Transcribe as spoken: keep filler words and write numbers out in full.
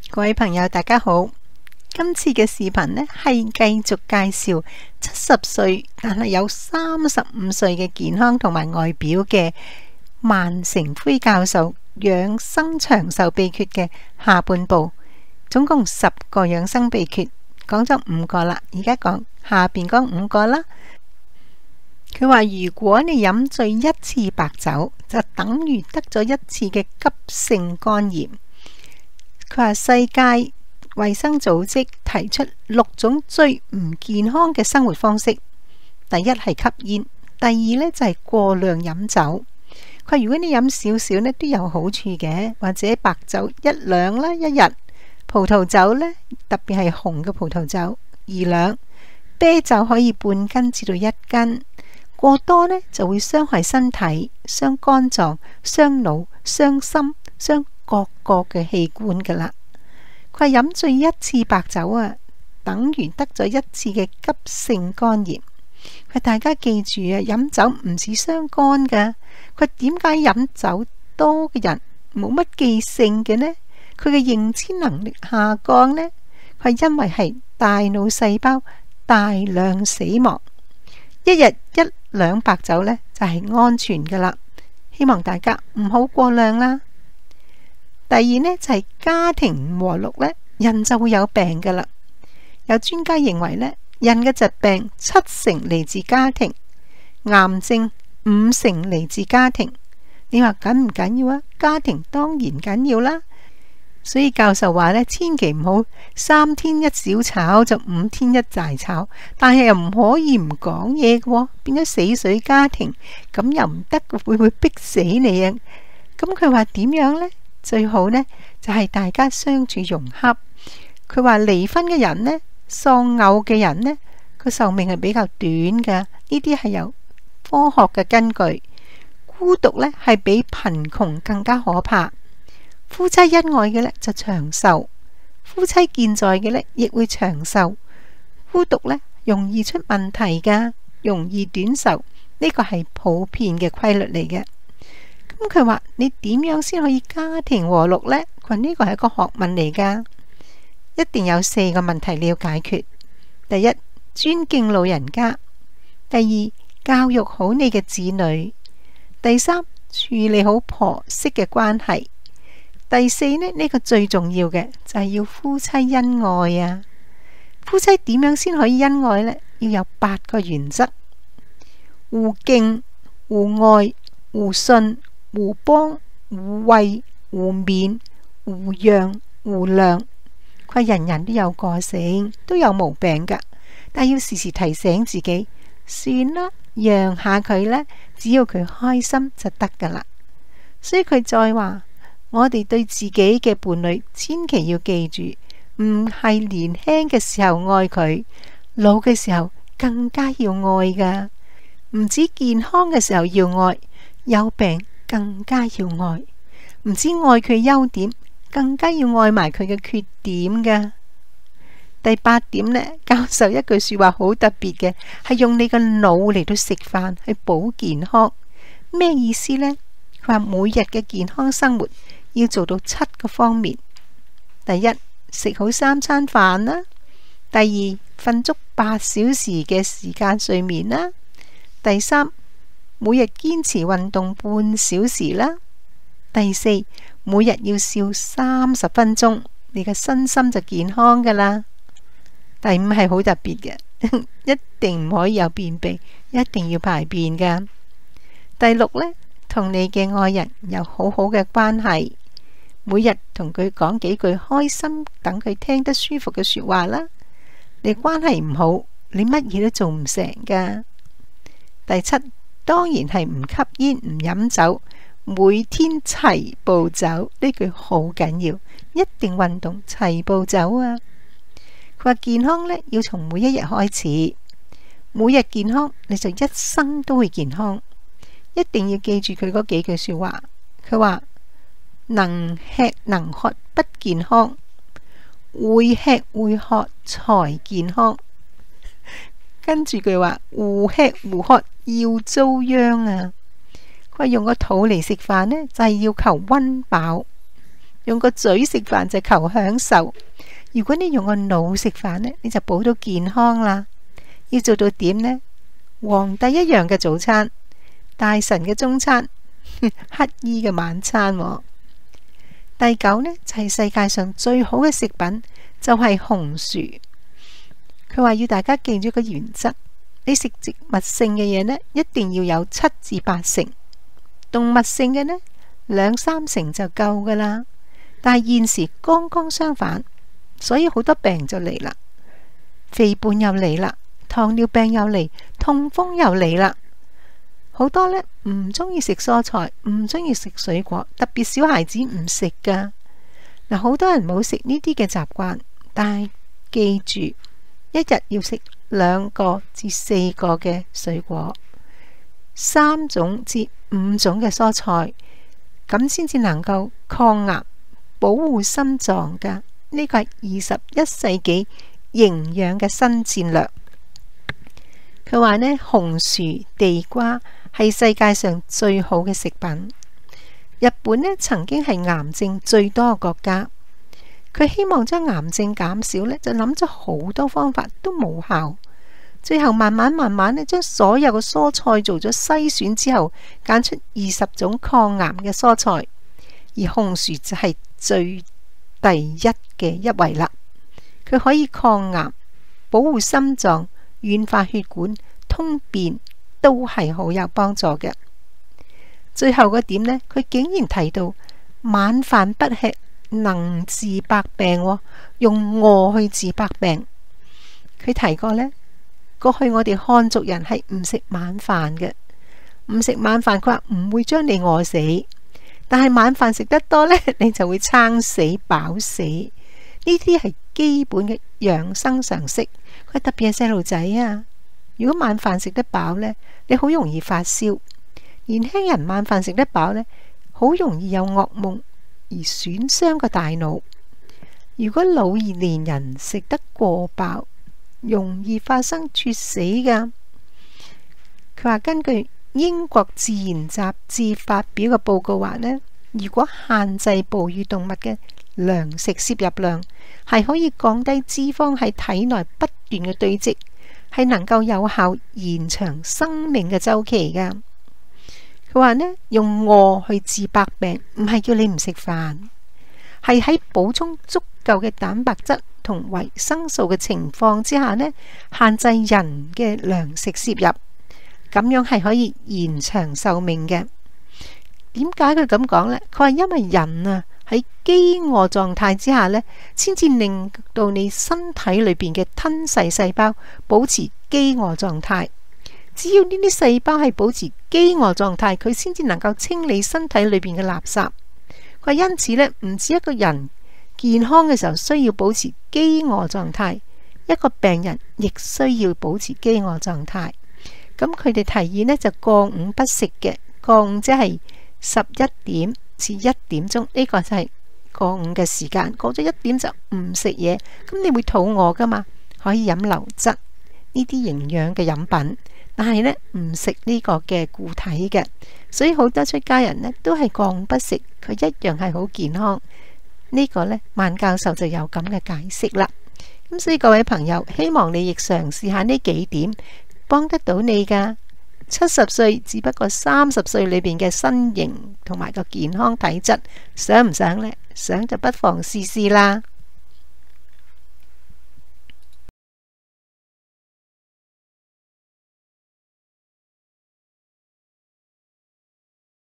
各位朋友大家好，今次嘅視頻呢係繼續介紹七十歲但係有三十五歲嘅健康同埋外表嘅萬成輝教授養生長壽秘訣嘅下半部，總共十個養生秘訣，講咗五個啦，而家講下邊嗰五個啦。佢話如果你飲醉一次白酒，就等於得咗一次嘅急性肝炎。佢話世界衛生組織提出六種最唔健康嘅生活方式，第一係吸煙，第二呢就係過量飲酒。佢話如果你飲少少呢都有好處嘅，或者白酒一兩啦一日，葡萄酒呢特別係紅嘅葡萄酒二兩，啤酒可以半斤至到一斤。過多呢就會傷害身體、傷肝臟、傷腦、傷心、傷各個嘅器官噶啦。佢話飲醉一次白酒啊，等於得咗一次嘅急性肝炎。佢大家記住啊，飲酒唔止傷肝噶。佢點解飲酒多嘅人冇乜記性嘅呢？佢嘅認知能力下降呢？佢係因為係大腦細胞大量死亡。一日一兩白酒呢，就係安全噶啦，希望大家唔好過量啦。第二呢，就係家庭唔和睦呢，人就會有病噶啦。有專家認為呢，人嘅疾病七成嚟自家庭，癌症五成嚟自家庭。你話緊唔緊要啊？家庭當然緊要啦。所以教授話呢，千祈唔好三天一小吵就五天一大吵，但係又唔可以唔講嘢嘅，變咗死水家庭，咁又唔得，會唔會逼死你啊？咁佢話點樣呢？最好呢，就係大家相處融洽。佢話離婚嘅人呢，喪偶嘅人呢，個壽命係比較短㗎，呢啲係有科學嘅根據。孤獨呢，係比貧窮更加可怕。夫妻恩愛嘅呢，就長壽，夫妻健在嘅呢，亦會長壽。孤獨呢，容易出問題㗎，容易短壽，呢個係普遍嘅規律嚟嘅。咁佢話你點樣先可以家庭和睦呢？佢話呢個係一個學問嚟㗎，一定有四個問題你要解決。第一，尊敬老人家；第二，教育好你嘅子女；第三，處理好婆媳嘅關係；第四呢，呢、呢個最重要嘅就係要夫妻恩愛啊！夫妻點樣先可以恩愛呢？要有八個原則：互敬、互愛、互信、互幫、互惠、互勉、互讓、互諒。佢人人都有個性，都有毛病噶，但要時時提醒自己，算啦，讓下佢呢，只要佢開心就得噶啦。所以佢再話，我哋對自己嘅伴侶，千祈要記住，唔係年輕嘅時候愛佢，老嘅時候更加要愛噶。唔止健康嘅時候要愛，有病更加要愛，唔止愛佢優點，更加要愛埋佢嘅缺點噶。第八點呢，教授一句說話好特別嘅，係用你嘅腦嚟到食飯去保健康。咩意思呢？佢話每日嘅健康生活要做到七個方面。第一，食好三餐飯啦；第二，瞓足八小時嘅時間睡眠啦；第三，每日堅持運動半小時啦；第四，每日要笑三十分鐘，你嘅身心就健康噶啦。第五係好特別嘅，一定唔可以有便秘，一定要排便噶。第六呢，同你嘅愛人有好好嘅關係，每日同佢講幾句開心，等佢聽得舒服嘅說話啦。你關係唔好，你乜嘢都做唔成噶。第七，當然係唔吸煙唔飲酒，每天齊步走，呢句好緊要，一定運動齊步走啊。佢話健康呢，要從每一日開始，每日健康你就一生都會健康。一定要記住佢嗰幾句說話。佢話能吃能喝不健康，會吃會喝才健康。跟住佢話互吃互喝要遭殃啊！佢話用個肚嚟食飯呢，就係要求溫飽， 用個嘴食飯就求享受。如果你用個腦食飯呢，你就補到健康啦。要做到點呢？皇帝一樣嘅早餐，大臣嘅中餐，乞衣嘅晚餐。第九呢，就係世界上最好嘅食品，就係紅薯。佢話要大家記住個原則，你食植物性嘅嘢呢，一定要有七至八成，動物性嘅呢，兩三成就夠噶啦。但係現時剛剛相反，所以好多病就嚟啦，肥胖又嚟啦，糖尿病又嚟，痛風又嚟啦。好多呢唔中意食蔬菜，唔中意食水果，特別小孩子唔食噶。嗱，好多人冇食呢啲嘅習慣，但係記住，一日要食兩個至四個嘅水果，三種至五種嘅蔬菜，咁先至能夠抗癌、保護心臟噶。呢個係二十一世紀營養嘅新戰略。佢話呢，紅薯、地瓜係世界上最好嘅食品。日本呢曾經係癌症最多嘅國家，佢希望將癌症減少呢，就諗咗好多方法都無效。最後慢慢慢慢呢，將所有嘅蔬菜做咗篩選之後，揀出二十種抗癌嘅蔬菜，而紅薯就係最第一嘅一位啦。佢可以抗癌、保護心臟、軟化血管、通便，都係好有幫助嘅。最後嗰點呢，佢竟然提到晚飯不吃能治百病，用餓去治百病。佢提過呢，過去我哋漢族人係唔食晚飯嘅，唔食晚飯，佢話唔會將你餓死，但係晚飯食得多呢，你就會撐死飽死。呢啲係基本嘅養生常識。佢特別係細路仔啊，如果晚飯食得飽呢，你好容易發燒。年輕人晚飯食得飽呢，好容易有噩夢而損傷個大腦。如果老年人食得過飽，容易發生猝死噶。佢話根據英國自然雜誌發表嘅報告話呢，如果限制哺乳動物嘅糧食攝入量，係可以降低脂肪喺體內不斷嘅堆積，係能夠有效延長生命嘅周期噶。佢話呢，用餓去治百病，唔係叫你唔食飯，係喺補充足夠嘅蛋白質同維生素嘅情況之下呢，限制人嘅糧食攝入，咁樣係可以延長壽命嘅。點解佢咁講呢？佢話因為人啊喺飢餓狀態之下呢，先至令到你身體裏邊嘅吞噬細胞保持飢餓狀態。只要呢啲細胞係保持飢餓狀態，佢先至能夠清理身體裏邊嘅垃圾。佢話因此呢，唔止一個人健康嘅時候需要保持飢餓狀態，一個病人亦需要保持飢餓狀態。咁佢哋提議呢，就過午不食嘅，過午即係十一點至一點鐘，呢個就係過午嘅時間。過咗一點就唔食嘢，咁你會肚餓噶嘛？可以飲流質呢啲營養嘅飲品，但係呢唔食呢個嘅固體嘅。所以好多出家人呢都係過午不食，佢一樣係好健康。呢個呢，萬教授就有咁嘅解釋啦。咁所以各位朋友，希望你亦嘗試下呢幾點，幫得到你噶。七十歲只不過三十歲裏邊嘅身形同埋個健康體質，想唔想呢？想就不妨試試啦。